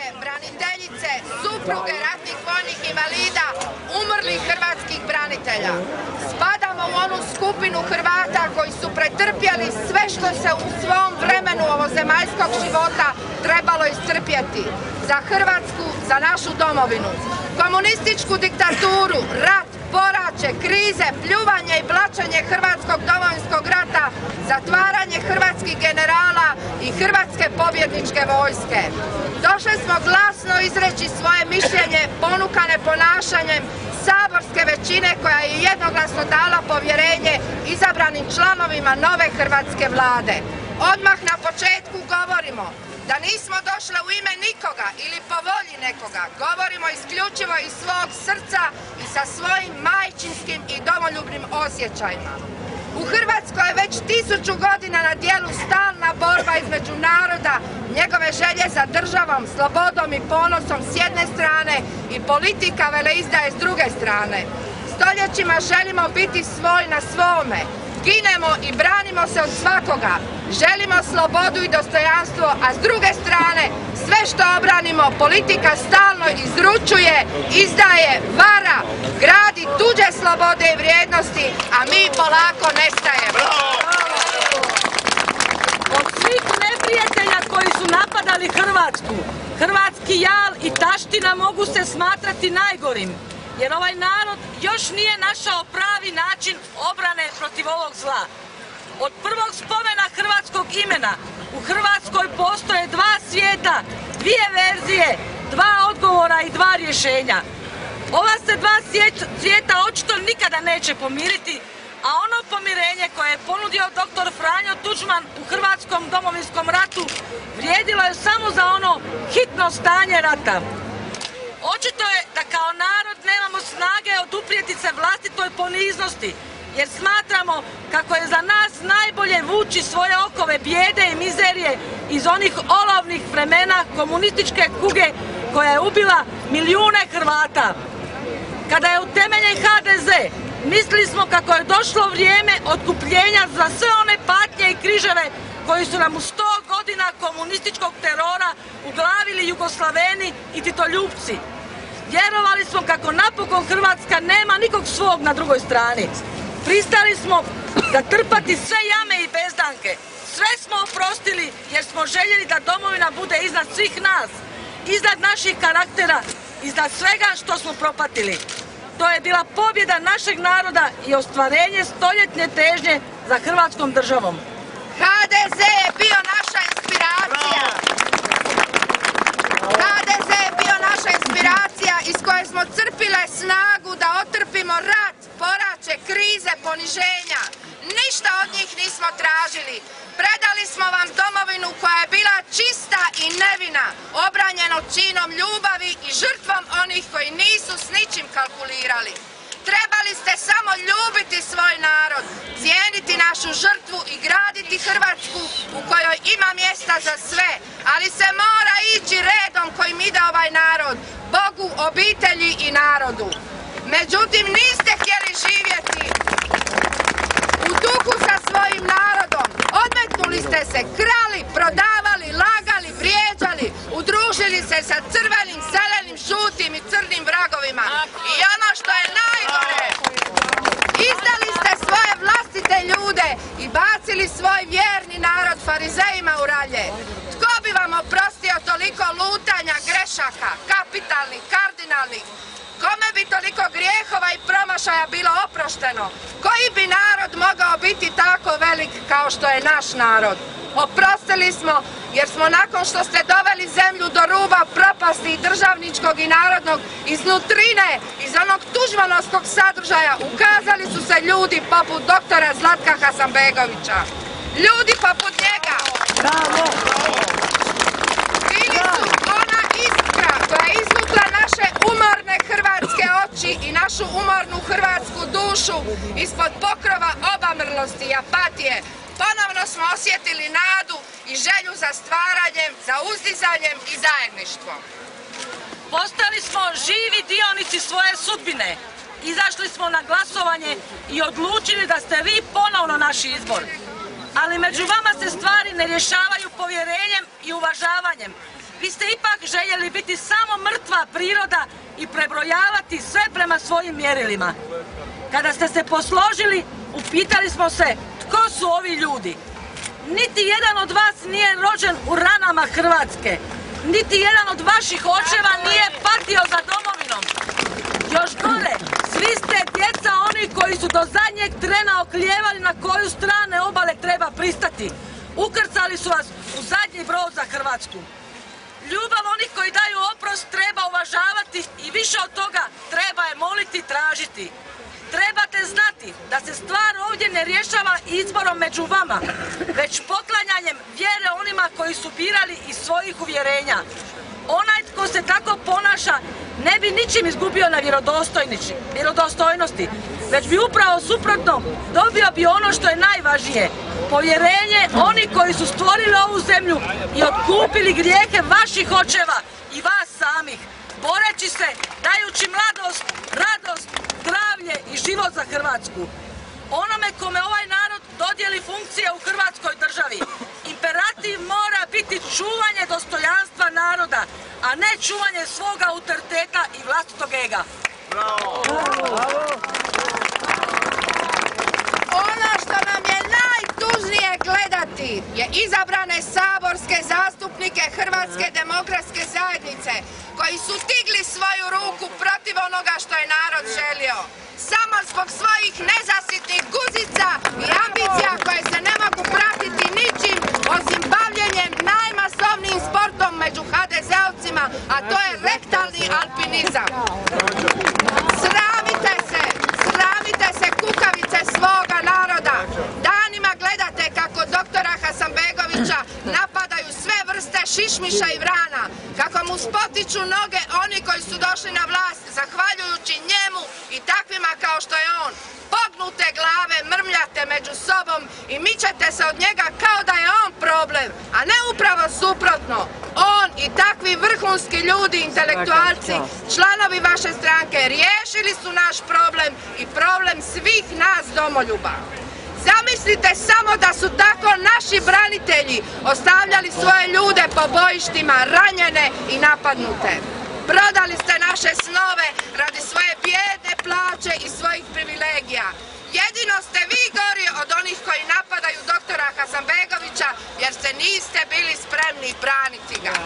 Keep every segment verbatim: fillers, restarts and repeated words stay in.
braniteljice, supruge ratnih vojnih invalida, umrlih hrvatskih branitelja. Spadamo u onu skupinu Hrvata koji su pretrpjeli sve što se u svom vremenu ovozemaljskog života trebalo istrpjeti. Za Hrvatsku, za našu domovinu. Komunističku diktaturu, rat, poraće, krize, pljuvanje i blaćenje hrvatskog domovinskog rata, zatvaranje hrvatskih generala i hrvatske pobjedničke vojske. Došli smo glasno izreći svoje mišljenje ponukane ponašanjem saborske većine koja je jednoglasno dala povjerenje izabranim članovima nove hrvatske vlade. Odmah na početku govorimo da nismo došle u ime nikoga ili po volji nekoga. Govorimo isključivo iz svog srca i sa svojim majčinskim i domoljubnim osjećajima. U Hrvatskoj je već tisuću godina na dijelu stalna borba između naroda, njegove želje za državom, slobodom i ponosom s jedne strane i politika veleizdaje s druge strane. Stoljećima želimo biti svoj na svome. Ginemo i branimo se od svakoga. Želimo slobodu i dostojanstvo, a s druge strane sve što obranimo politika stalno izručuje, izdaje, vara, gradi tuđe slobode i vrijednosti, a mi polako nestajemo. Od svih neprijatelja koji su napadali Hrvatsku, hrvatski jal i taština mogu se smatrati najgorim, jer ovaj narod još nije našao pravi način obrane protiv ovog zla. Od prvog spomena hrvatskog imena u Hrvatskoj postoje dva svijeta, dvije verzije, dva odgovora i dva rješenja. Ova se dva svijeta očito nikada neće pomiriti, a ono pomirenje koje je ponudio doktor Franjo Tuđman u hrvatskom domovinskom ratu vrijedilo je samo za ono hitno stanje rata. Očito je da kao narod nemamo snage oduprijeti se vlastitoj poniznosti, jer smatramo kako je za nas najbolje vući svoje okove bijede i mizerije iz onih olovnih vremena komunističke kuge koja je ubila milijune Hrvata. Kada je utemeljen ha de ze, mislili smo kako je došlo vrijeme otkupljenja za sve one patnje i križeve koji su nam u sto godina komunističkog terora uglavili Jugoslaveni i titoljupci. Vjerovali smo kako napokon Hrvatska nema nikog svog na drugoj strani. Pristali smo zatrpati sve jame i bezdanke. Sve smo oprostili jer smo željeli da domovina bude iznad svih nas, iznad naših karaktera, iznad svega što smo propatili. To je bila pobjeda našeg naroda i ostvarenje stoljetne težnje za Hrvatskom državom. ha de ze je bio naša inspiracija. ha de ze je bio naša inspiracija iz koje smo crpile snagu da otrpimo rat, poraće, krize, poniženja. Ništa od njih nismo tražili. Predali smo vam domovinu koja je bila čista i nevina, obranjeno činom ljubavi i žrtvom onih koji nisu s ničim kalkulirali. Trebali ste samo ljubiti svoj narod, cijeniti našu žrtvu i graditi Hrvatsku u kojoj ima mjesta za sve, ali se mora ići redom kojim ide ovaj narod, Bogu, obitelji i narodu. Međutim, niste htjeli živjeti u duhu sa svojim narodom. Odmetnuli ste se, krali, prodavali, lagali, vrijeđali, udružili se sa crvenim, zelenim, žutim i crnim vragovima. I ono što je najgore, izdali ste svoje vlastite ljude i bacili svoj vjerni narod farizejima u ralje. Tko bi vam oprostio toliko lutanja, grešaka, kapitalnih, kardinalnih? Kome bi toliko grijehova i promašaja bilo oprošteno? Koji bi narod mogao biti tako velik kao što je naš narod? Oprostili smo jer smo nakon što ste doveli zemlju do ruba propasti i državničkog i narodnog iznutrine, iz onog tuđmanovskog sadržaja, ukazali su se ljudi poput doktora Zlatka Hasanbegovića. Ljudi poput njega. Bili su ona iskra koja je izvukla naše umorne hrvatske oči i našu umornu hrvatsku dušu ispod pokrova obamrlosti i apatije. Ponovno smo osjetili nadu i želju za stvaranjem, za uzdizanjem i zajedništvom. Postali smo živi dionici svoje sudbine. Izašli smo na glasovanje i odlučili da ste vi ponovno naš izbor. Ali među vama se stvari ne rješavaju povjerenjem i uvažavanjem. vi ste ipak željeli biti samo mrtva priroda i prebrojavati sve prema svojim mjerilima. Kada ste se posložili, upitali smo se tko su ovi ljudi. Niti jedan od vas nije rođen u ranama Hrvatske. Niti jedan od vaših očeva nije patio za domovinom. Još gore, svi ste djeca onih koji su do zadnjeg trena oklijevali na koju strane obale treba pristati. Ukrcali su vas u zadnji brod za Hrvatsku. Ljubav onih koji daju oprost treba uvažavati i više od toga treba je moliti i tražiti. Trebate znati da se stvar ovdje ne rješava izborom među vama, već poklanjanjem vjere onima koji su birali iz svojih uvjerenja. Onaj tko se tako ponaša ne bi ničim izgubio na vjerodostojnosti, već bi upravo suprotno dobio bi ono što je najvažnije, povjerenje onih koji su stvorili ovu zemlju i otkupili grijehe vaših očeva i vas samih, boreći se, dajući mladost, radost, zdravlje i život za Hrvatsku. Onome kome ovaj narod dodijeli funkcije u Hrvatskoj državi, imperativ mora biti čuvanje dostojanstva naroda, a ne čuvanje svoga autoriteta i vlastitog ega. Bravo! Ono što nam je najtužnije gledati je izabrane saborske zastupnike Hrvatske demokratske zajednice koji su digli svoju ruku protiv onoga što je narod želio. Samo zbog svojih nezasitnih guzica i ambicija koje se ne mogu pratiti ničim osim bavljenjem najmasovnijim sportom među ha de zeovcima, a to je rektalni alpinizam. Sramite se, sramite se kukavice svoga naroda. Danima gledate kako doktora Hasanbegovića napadaju sve vrste šišmiša i vrana, kako mu spotiču noge oni koji su došli na vlast zahvaljujući njemu i takvima kao što je on. Pognute glave mrmljate među sobom i mičete se od njega kao da je on problem, a ne upravo suprotno. On i takvi vrhunski ljudi, intelektualci, članovi vaše stranke riješili su naš problem i problem svih nas domoljuba. Zamislite samo da su tako naši branitelji ostavljali svoje ljude po bojištima, ranjene i napadnute. Prodali ste naše snove radi svoje bijedne plaće i svojih privilegija. Jedino ste vi gori od onih koji napadaju doktora Hasanbegovića jer se niste bili spremni braniti ga.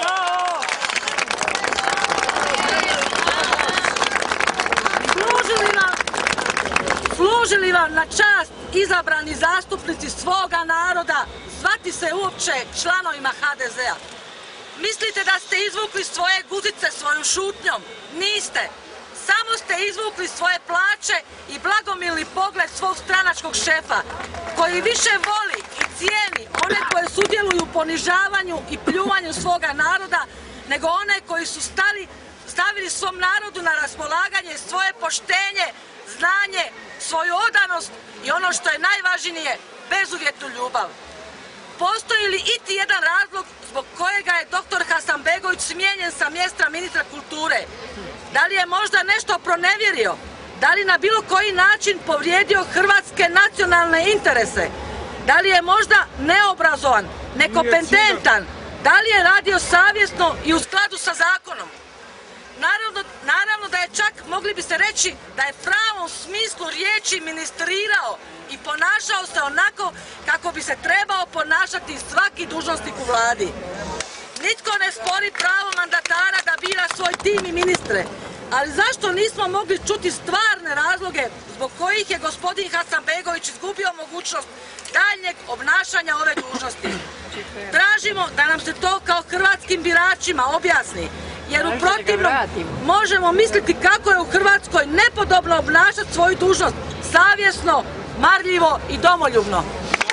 Služili vam, služili vam na čast izabrani zastupnici svoga naroda zvati se uopće članovima ha de zea. Mislite da ste izvukli svoje guzice svojom šutnjom? Niste. Samo ste izvukli svoje plaće i blagomilni pogled svog stranačkog šefa, koji više voli i cijeni one koje sudjeluju u ponižavanju i pljuvanju svoga naroda, nego one koji su stali, stavili svom narodu na raspolaganje svoje poštenje, znanje, svoju odanost i ono što je najvažnije, bezuvjetnu ljubav. Postoji li iti jedan razlog zbog kojega je doktor Hasanbegović smijenjen sa mjesta ministra kulture? Da li je možda nešto pronevjerio? Da li na bilo koji način povrijedio hrvatske nacionalne interese? Da li je možda neobrazovan, nekompetentan? Da li je radio savjesno i u skladu sa zakonom? Naravno, naravno da je čak, mogli bi se reći, da je pravom smislu riječi ministrirao i ponašao se onako kako bi se trebao ponašati svaki dužnosnik u vladi. Nitko ne spori pravo mandatara da bira svoj tim i ministre, ali zašto nismo mogli čuti stvarne razloge zbog kojih je gospodin Hasanbegović izgubio mogućnost daljnjeg obnašanja ove dužnosti? Tražimo da nam se to kao hrvatskim biračima objasni, jer u protivnom možemo misliti kako je u Hrvatskoj nepodobno obnašati svoju dužnost savjesno, marljivo i domoljubno.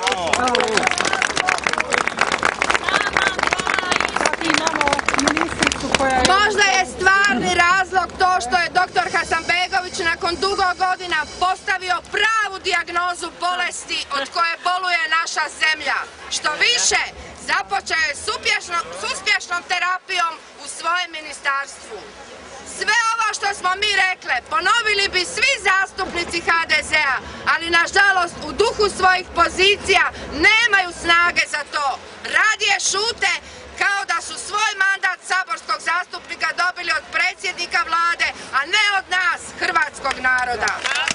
Možda je stvarni razlog to što je doktor Hasanbegović nakon dugo godina postavio pravu dijagnozu bolesti od koje boluje naša zemlja. Što više, započeo je s uspješnom terapijom u svojem ministarstvu. Sve ovo što smo mi rekle ponovili bi svi zastupnici ha de zea, ali nažalost u duhu svojih pozicija nemaju snage za to. Radije šute kao da su svoj mandat predsjednika vlade, a ne od nas, hrvatskog naroda.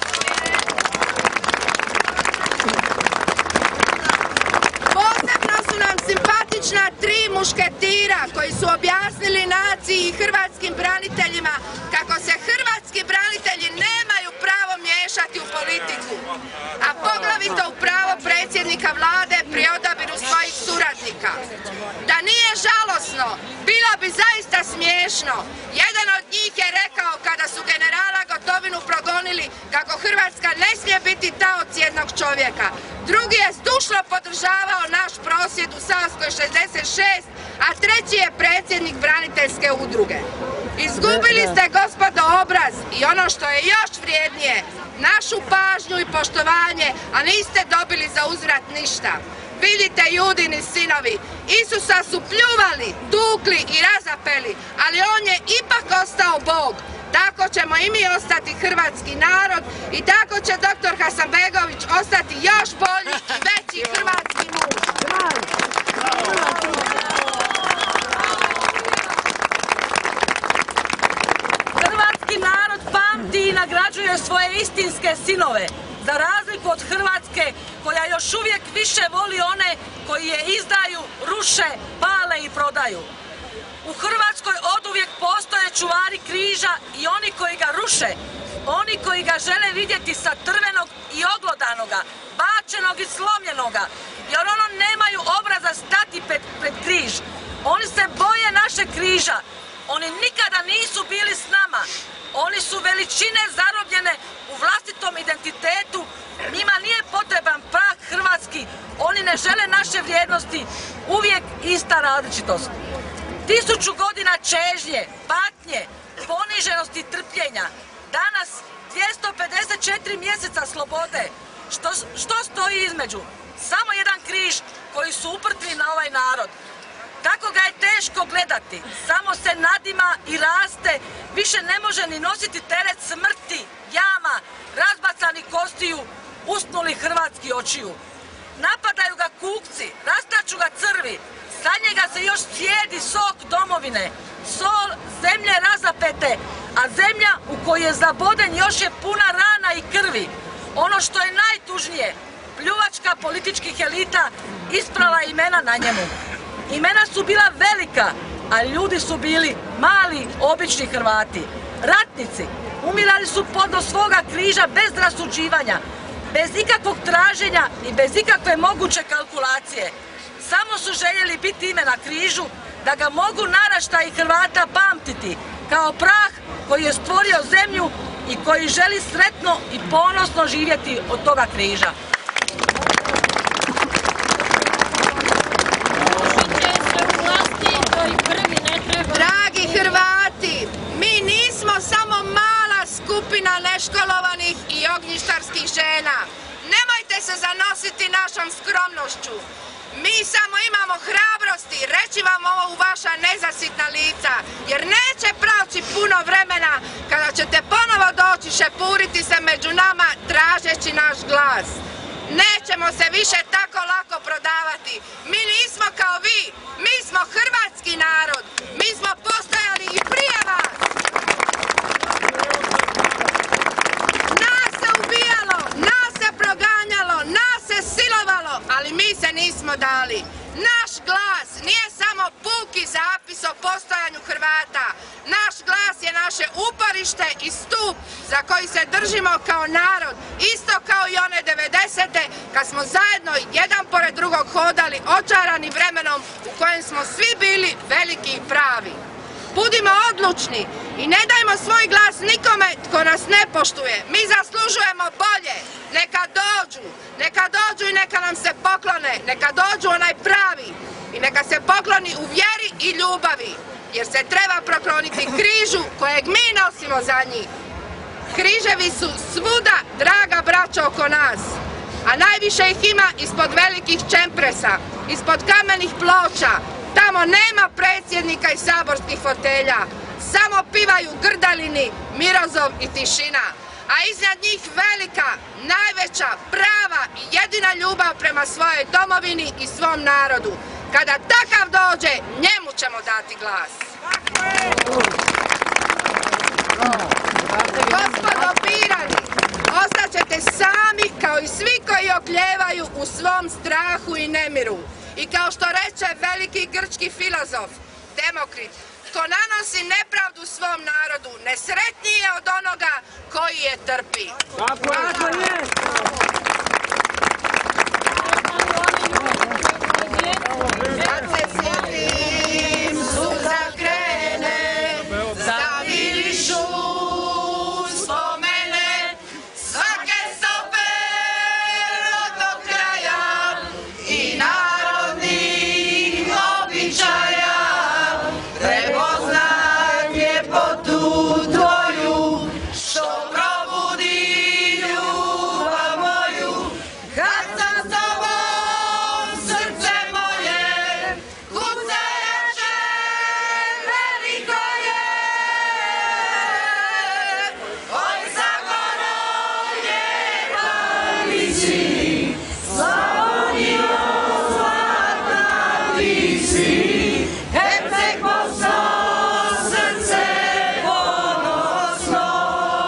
Posebno su nam simpatična tri mušketira koji su objasnili naciji i hrvatskim braniteljima kako se hrvatski branitelji nemaju pravo miješati u politiku, a poglavito u pravo predsjednika vlade pri odabiru svojih suradnika. Da nije žalosno, bilo bi zaista smiješno. Jedan od njih je rekao kada su generala Gotovinu progonili kako Hrvatska ne smije biti taoc jednog čovjeka. Drugi je zdušno podržavao naš prosvjed u Savskoj šezdeset šest, a treći je predsjednik braniteljske udruge. Izgubili ste, gospodo, obraz i ono što je još vrijednije, našu pažnju i poštovanje, a niste dobili za uzvrat ništa. Vidite, Judini sinovi, Isusa su pljuvali, tukli i razapeli, ali on je ipak ostao Bog. Tako ćemo i mi ostati hrvatski narod i tako će doktor Hasanbegović ostati još bolji i veći hrvatski muž. Hrvatski narod pamti i nagrađuje svoje istinske sinove, za razliku od Hrvatske koja još uvijek više voli one koji je izdaju, ruše, pale i prodaju. U Hrvatskoj oduvijek postoje čuvari križa i oni koji ga ruše, oni koji ga žele vidjeti sa trvenog i oglodanoga, bačenog i slomljenoga, jer ono nemaju obraza stati pred, pred križ. Oni se boje našeg križa, oni nikada nisu bili s nama, oni su veličine zarobljene u vlastitom identitetu, njima nije potreban prah hrvatski, oni ne žele naše vrijednosti, uvijek ista različitost. Tisuću godina čežnje, patnje, poniženosti i trpljenja. Danas dvjesto pedeset četiri mjeseca slobode. Što, što stoji između? Samo jedan križ koji su uprtili na ovaj narod. Tako ga je teško gledati. Samo se nadima i raste. Više ne može ni nositi teret smrti, jama, razbacanih kostiju, usnuli hrvatski očiju. Napadaju ga kukci, rastaču ga crvi. Sa njega se još cijedi sok domovine, sol zemlje razapete, a zemlja u kojoj je zaboden još je puna rana i krvi. Ono što je najtužnije, pljuvačka političkih elita isprala imena na njemu. Imena su bila velika, a ljudi su bili mali, obični Hrvati. Ratnici umirali su podno svoga križa bez rasuđivanja, bez ikakvog traženja i bez ikakve moguće kalkulacije. Samo su željeli biti ime na križu, da ga mogu naraštaji Hrvata pamtiti kao prah koji je stvorio zemlju i koji želi sretno i ponosno živjeti od toga križa. Dragi Hrvati, mi nismo samo mala skupina neškolovanih i ognjištarskih žena. Nemojte se zanositi našom skromnošću. Mi samo imamo hrabrosti reći vam ovo u vaša nezasitna lica, jer neće proći puno vremena kada ćete ponovo doći šepuriti se među nama tražeći naš glas. Nećemo se više tako lako prodavati. Mi nismo kao vi, mi smo hrvatski narod, mi smo postojali i prije vas. Nas se ubijalo, nas se proganjalo, nas se silovalo, ali mi se nismo dali. Naš glas nije samo puki zapis o postojanju Hrvata. Naš glas je naše uporište i stup za koji se držimo kao narod, isto kao i one devedesete kad smo zajedno jedan pored drugog hodali očarani vremenom u kojem smo svi bili veliki i pravi. Budimo odlučni i ne dajmo svoj glas nikome tko nas ne poštuje. Mi zaslužujemo bolje. Neka dođu, neka dođu i neka nam se poklone, neka dođu onaj pravi i neka se pokloni u vjeri i ljubavi, jer se treba prokloniti križu kojeg mi nosimo za njih. Križevi su svuda, draga braćo, oko nas, a najviše ih ima ispod velikih čempresa, ispod kamenih ploča. Tamo nema predsjednika i saborskih fotelja, samo pivaju grdalini, mirozov i tišina. A iznad njih velika, najveća, prava i jedina ljubav prema svojoj domovini i svom narodu. Kada takav dođe, njemu ćemo dati glas. Gospodo birani, ostaćete sami kao i svi koji okljevaju u svom strahu i nemiru. I kao što reče veliki grčki filozof Demokrit, ko nanosi nepravdu svom narodu, nesretniji je od onoga koji je trpi. Tako je! Kad se sjetim, suza krene, zamirišu spomene, svake stope rodnog kraja i narodnih običaja. Prepoznat ljepotu tvoju, što probudi ljubav moju. Kad sam s tobom, srce moje kuca jače, veliko je. Oj, Zagoro, lijepa mi si, Slavonijo, zlatna ti si, Herceg Bosno, srce ponosno.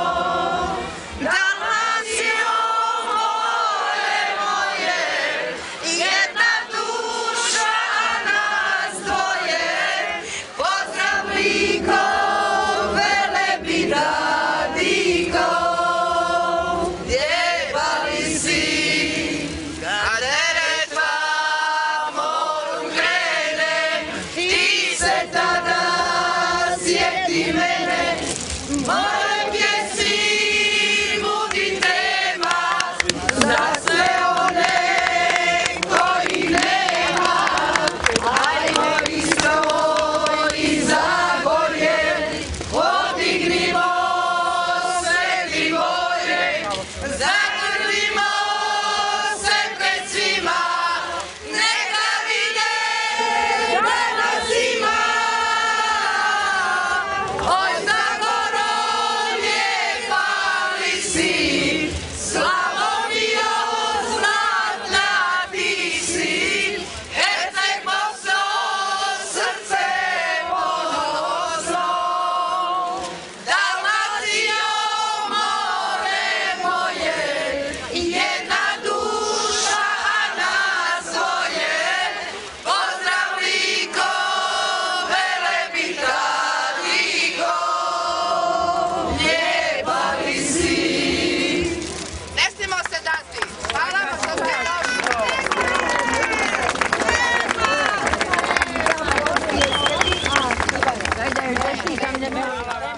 Dalmacijo, more moje, jedna duša, nas dvoje. Pozdrav Liko, Velebita, Diko, lijepa li si, kad Neretva moru krene, ti se tada sjeti mene. Moje pjesmi budi tema za sve one koji nema. Ajmo Istrovo i Zagorje, podignimo sveti boje, zagrlimo se pred svima, neka vide da nas ima. Oj, Zagoro, lijepa li si, Slavonijo, zlatna ti si, Herceg Bosno, srce ponosno. Dalmacijo, more moje, jedna duša, a nas dvoje. Pozdrav Liko, Velebita, Diko, lijepa li si. Ne smijemo se dati. Hvala vam što ste došli.